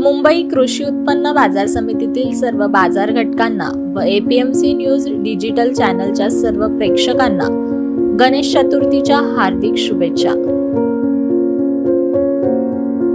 मुंबई कृषी उत्पन्न बाजार समितीतील सर्व बाजार घटकांना व एपीएमसी न्यूज डिजिटल चॅनलच्या सर्व प्रेक्षकांना गणेश चतुर्थीच्या हार्दिक शुभेच्छा।